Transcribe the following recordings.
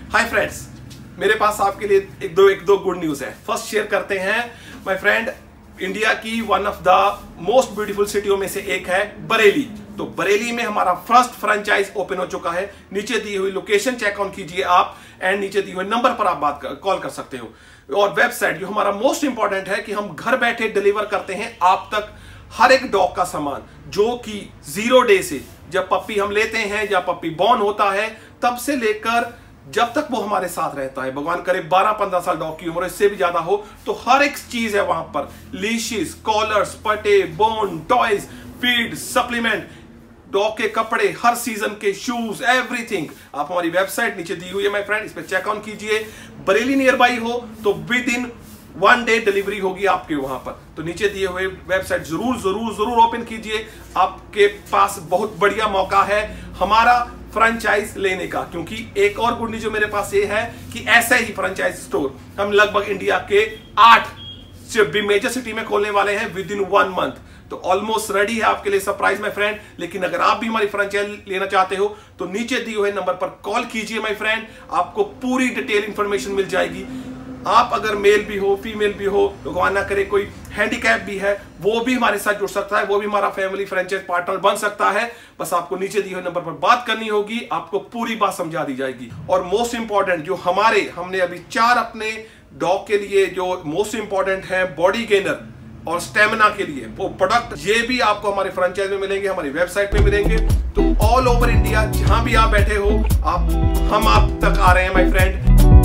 Hi friends, मेरे पास आपके लिए एक दो गुड न्यूज है। फर्स्ट शेयर करते हैं माय फ्रेंड, इंडिया की one of the most beautiful सिटियों में से एक है बरेली। तो बरेली में हमारा फर्स्ट फ्रेंचाइज ओपन हो चुका है। नीचे दी हुई लोकेशन चेक ऑन कीजिए आप, एंड नीचे दी हुए नंबर पर आप कॉल कर सकते हो। और वेबसाइट जो हमारा मोस्ट इंपॉर्टेंट है कि हम घर बैठे डिलीवर करते हैं आप तक हर एक डॉग का सामान, जो कि 0 डे से जब पप्पी हम लेते हैं या पप्पी बॉर्न होता है तब से लेकर जब तक वो हमारे साथ रहता है, भगवान करे 12-15 साल डॉग की उम्र इससे भी ज्यादा हो, तो हर एक चीज है वहां पर। लीशेस, कॉलर्स, पटे, bone, toys, feed, supplement, dog के कपड़े, हर सीजन के शूज, एवरीथिंग आप हमारी वेबसाइट नीचे दी हुई है माय फ्रेंड, इस पे चेक ऑन कीजिए। बरेली नियर बाई हो तो विद इन 1 डे डिलीवरी होगी आपके वहां पर। तो नीचे दिए हुए वेबसाइट जरूर जरूर जरूर ओपन कीजिए। आपके पास बहुत बढ़िया मौका है हमारा फ्रेंचाइज लेने का, क्योंकि एक और गुड न्यूज जो मेरे पास ये है कि ऐसे ही फ्रेंचाइज स्टोर हम लगभग इंडिया के 8 मेजर सिटी में खोलने वाले हैं विद इन 1 मंथ। तो ऑलमोस्ट रेडी है आपके लिए सरप्राइज माय फ्रेंड। लेकिन अगर आप भी हमारी फ्रेंचाइज लेना चाहते हो तो नीचे दिए हुए नंबर पर कॉल कीजिए माय फ्रेंड, आपको पूरी डिटेल इंफॉर्मेशन मिल जाएगी। आप अगर मेल भी हो, फीमेल भी हो, भगवान ना करे कोई हैंडीकैप भी है, वो भी हमारे साथ जुड़ सकता है, वो भी हमारा फैमिली फ्रेंचाइज पार्टनर बन सकता है। बस आपको नीचे दिए हुए नंबर पर बात करनी होगी, आपको पूरी बात समझा दी जाएगी। और मोस्ट इंपॉर्टेंट जो हमने अभी 4 अपने डॉग के लिए जो मोस्ट इंपॉर्टेंट है बॉडी गेनर और स्टेमिना के लिए वो प्रोडक्ट, ये भी आपको हमारे फ्रेंचाइज में मिलेंगे, हमारी वेबसाइट पे मिलेंगे। तो ऑल ओवर इंडिया जहां भी आप बैठे हो, हम आप तक आ रहे हैं माय फ्रेंड।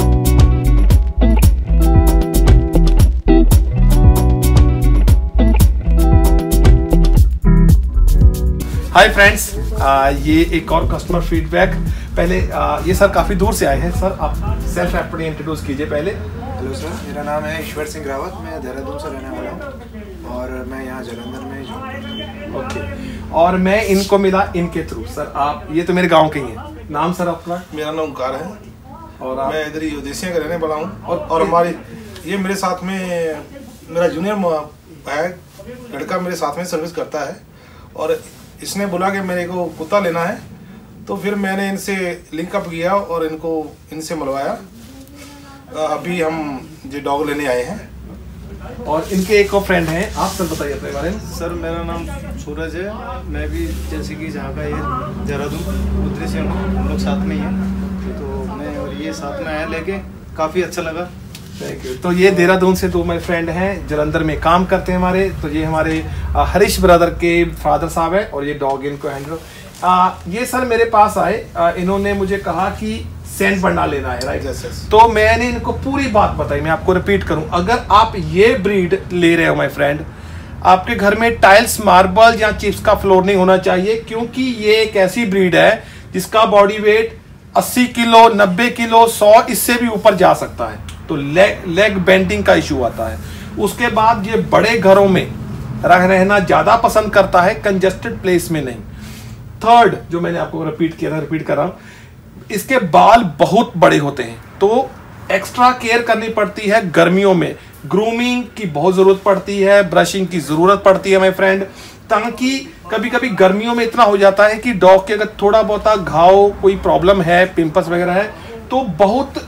हाय फ्रेंड्स, ये एक और कस्टमर फीडबैक। पहले ये सर काफ़ी दूर से आए हैं। सर आप सेल्फ अपनी इंट्रोड्यूस कीजिए पहले। हेलो सर, मेरा नाम है ईश्वर सिंह रावत, मैं देहरादून से रहने वाला हूँ और मैं यहाँ जालंधर में जॉब करता हूँ। ओके, और मैं इनको मिला इनके थ्रू। सर आप, ये तो मेरे गांव के ही हैं। नाम सर आपका? मेरा नाम ओंकार है और आप? मैं इधर ही उदेसिया का रहने वाला हूँ। और हमारी ये मेरे साथ में मेरा जूनियर है लड़का, मेरे साथ में सर्विस करता है और इसने बोला कि मेरे को कुत्ता लेना है, तो फिर मैंने इनसे लिंकअप किया और इनसे मिलवाया। अभी हम जो डॉग लेने आए हैं। और इनके एक और फ्रेंड हैं, आप सर बताइए अपने बारे में। सर मेरा नाम सूरज है, मैं भी जैसे कि जहाँ का ये देहरादून उधर से हम लोग साथ में ही हैं, तो मैं और ये साथ में आया लेके काफ़ी अच्छा लगा। Thank you. तो ये देहरादून से 2 मेरे फ्रेंड हैं, जलंधर में काम करते हैं हमारे। तो ये हमारे हरीश ब्रदर के फादर साहब है और ये डॉग इनको हैंडल। ये सर मेरे पास आए, इन्होंने मुझे कहा कि सेंट बंडा लेना है, राइट? तो मैंने इनको पूरी बात बताई, मैं आपको रिपीट करूं। अगर आप ये ब्रीड ले रहे हो माय फ्रेंड, आपके घर में टाइल्स, मार्बल या चिप्स का फ्लोर नहीं होना चाहिए, क्योंकि ये एक ऐसी ब्रीड है जिसका बॉडी वेट 80 किलो, 90 किलो, 100 इससे भी ऊपर जा सकता है। तो लेग बेंडिंग का इशू आता है। उसके बाद ये बड़े घरों में रहना ज्यादा पसंद करता है, कंजेस्टेड प्लेस में नहीं। थर्ड जो मैंने आपको रिपीट किया था, रिपीट कर रहा हूं, इसके बाल बहुत बड़े होते हैं, तो एक्स्ट्रा केयर करनी पड़ती है गर्मियों में। ग्रूमिंग की बहुत जरूरत पड़ती है, ब्रशिंग की जरूरत पड़ती है माय फ्रेंड, ताकि कभी कभी गर्मियों में इतना हो जाता है कि डॉग के अगर थोड़ा बहुत घाव, कोई प्रॉब्लम है, पिंपल्स वगैरह है, तो बहुत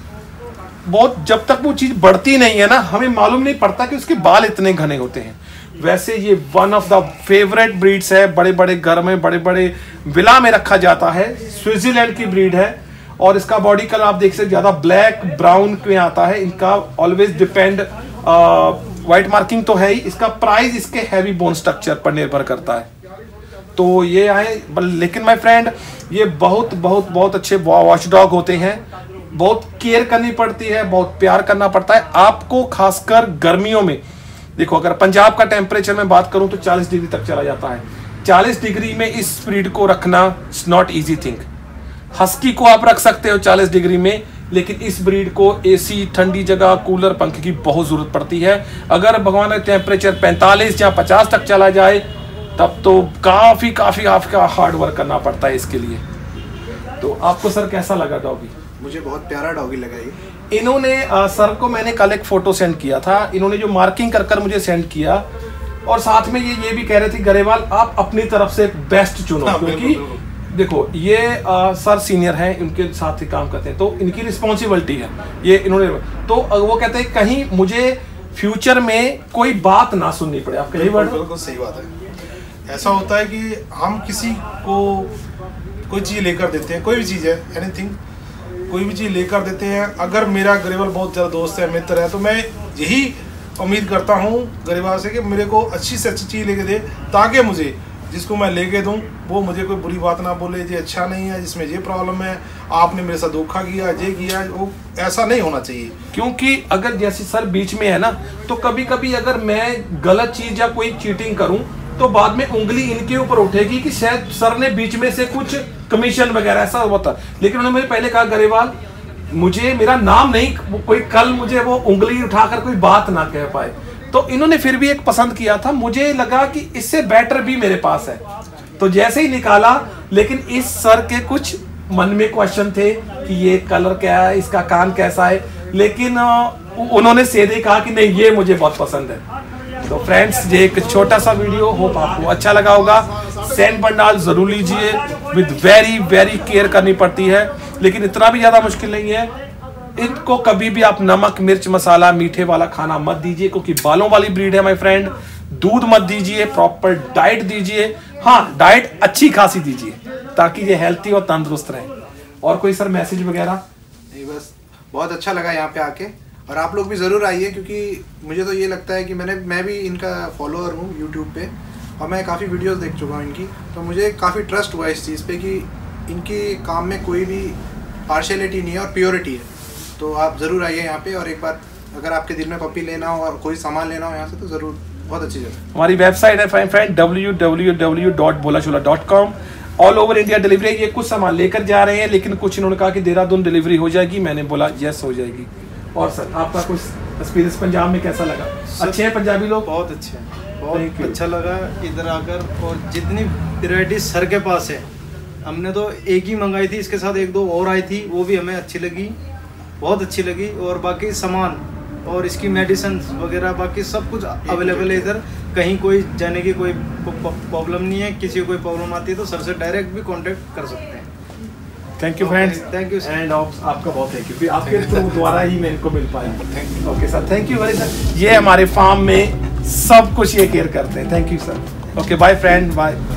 जब तक वो चीज बढ़ती नहीं है ना, हमें मालूम नहीं पड़ता कि उसके बाल इतने घने होते हैं। वैसे ये one of the favourite breeds है, बड़े बड़े घर में, बड़े बड़े विला में रखा जाता है। स्विट्जरलैंड की ब्रीड है और इसका बॉडी कलर आप देख सकते, ज्यादा ब्लैक ब्राउन में आता है। इनका ऑलवेज डिपेंड, व्हाइट मार्किंग तो है ही, इसका प्राइस इसके हैवी बोन स्ट्रक्चर पर निर्भर करता है। तो ये आए, लेकिन माय फ्रेंड ये बहुत बहुत बहुत अच्छे वॉच डॉग होते हैं। बहुत केयर करनी पड़ती है, बहुत प्यार करना पड़ता है आपको, खासकर गर्मियों में। देखो, अगर पंजाब का टेम्परेचर में बात करूं तो 40 डिग्री तक चला जाता है। 40 डिग्री में इस ब्रीड को रखना it's not easy thing. Husky को आप रख सकते हो 40 डिग्री में, लेकिन इस ब्रीड को एसी, ठंडी जगह, कूलर, पंखे की बहुत जरूरत पड़ती है। अगर भगवान का टेम्परेचर 45 या 50 तक चला जाए तब तो काफी हार्ड वर्क करना पड़ता है इसके लिए। तो आपको सर कैसा लगा डॉगी? मुझे बहुत प्यारा डॉगी लगा ये। इन्होंने सर को मैंने कल एक फोटो सेंड किया था, इन्होंने जो मार्किंग कर मुझे सेंड किया, और साथ में ये भी कह रहे थे गरेवाल आप अपनी तरफ से बेस्ट चुनो, क्योंकि देखो ये सर सीनियर हैं, इनके साथ ही काम करते हैं, तो इनकी रिस्पॉन्सिबिलिटी है ये इन्होंने, तो वो कहते हैं कहीं मुझे फ्यूचर में कोई बात ना सुननी पड़े। आप कहीं वर्ड बिल्कुल सही बात है। ऐसा होता है कि हम किसी को कोई चीज़ लेकर देते हैं, कोई भी चीज़ है, एनीथिंग, कोई भी चीज़ लेकर देते हैं। अगर मेरा गरेवाल बहुत ज़्यादा दोस्त है, मित्र है, तो मैं यही उम्मीद करता हूँ गरेवाल से कि मेरे को अच्छी से अच्छी चीज़ लेके दे, ताकि मुझे जिसको मैं लेके दूँ वो मुझे कोई बुरी बात ना बोले, ये अच्छा नहीं है, जिसमें ये प्रॉब्लम है, आपने मेरे साथ धोखा किया, ये किया, वो ऐसा नहीं होना चाहिए। क्योंकि अगर जैसे सर बीच में है ना, तो कभी कभी अगर मैं गलत चीज या कोई चीटिंग करूं तो बाद में उंगली इनके ऊपर उठेगी कि शायद सर ने बीच में से कुछ कमीशन वगैरह ऐसा होता। लेकिन उन्होंने मुझे पहले कहा गरेवाल मुझे मेरा नाम नहीं, कोई कल मुझे वो उंगली उठाकर कोई बात ना कह पाए, तो इन्होंने फिर भी एक पसंद किया था। मुझे लगा कि इससे बेटर भी मेरे पास है, तो जैसे ही निकाला, लेकिन इस सर के कुछ मन में क्वेश्चन थे कि ये कलर क्या है, इसका कान कैसा है, लेकिन उन्होंने सीधे कहा कि नहीं ये मुझे बहुत पसंद है। तो फ्रेंड्स ये एक छोटा सा वीडियो, होप आपको अच्छा लगा होगा। सैंड बंडाल जरूर लीजिए, विद वेरी वेरी केयर करनी पड़ती है, लेकिन इतना भी ज्यादा मुश्किल नहीं है। इनको कभी भी आप नमक मिर्च मसाला मीठे वाला खाना मत दीजिए, क्योंकि बालों वाली ब्रीड है माय फ्रेंड। दूध मत दीजिए, प्रॉपर डाइट दीजिए, हाँ डाइट अच्छी खासी दीजिए ताकि ये हेल्थी और तंदुरुस्त रहे। और कोई सर मैसेज वगैरह? नहीं, बस बहुत अच्छा लगा यहाँ पे आके, और आप लोग भी ज़रूर आइए, क्योंकि मुझे तो ये लगता है कि मैं भी इनका फॉलोअर हूँ यूट्यूब पे, और मैं काफ़ी वीडियोस देख चुका हूँ इनकी, तो मुझे काफ़ी ट्रस्ट हुआ इस चीज़ पे कि इनके काम में कोई भी पार्शियलिटी नहीं है और प्योरिटी है। तो आप ज़रूर आइए यहाँ पे, और एक बार अगर आपके दिल में पपी लेना हो और कोई सामान लेना हो यहाँ से, तो ज़रूर, बहुत अच्छी जगह। हमारी वेबसाइट है friend www.bolachula.com। All over India delivery. ये कुछ सामान लेकर जा रहे हैं, लेकिन कुछ इन्होंने कहा कि देहरादून डिलीवरी हो जाएगी, मैंने बोला यस हो जाएगी। और सर आपका कुछ एक्सपीरियंस पंजाब में कैसा लगा? अच्छे हैं पंजाबी लोग? बहुत अच्छे हैं, बहुत अच्छा लगा इधर आकर। और जितनी वैरायटी सर के पास है, हमने तो एक ही मंगाई थी, इसके साथ एक दो और आई थी, वो भी हमें अच्छी लगी, बहुत अच्छी लगी। और बाकी सामान और इसकी मेडिसिन वगैरह बाकी सब कुछ अवेलेबल है इधर। कहीं कोई जाने की कोई प्रॉब्लम नहीं है, किसी को कोई प्रॉब्लम आती है तो सर से डायरेक्ट भी कांटेक्ट कर सकते हैं। Thank you friends, thank you and आपका बहुत थैंक यू, आपके द्वारा ही मैं इनको मिल पाया। Okay sir, thank you very sir. ये हमारे फार्म में सब कुछ ये केयर करते हैं। Thank you sir. Okay bye friend, bye.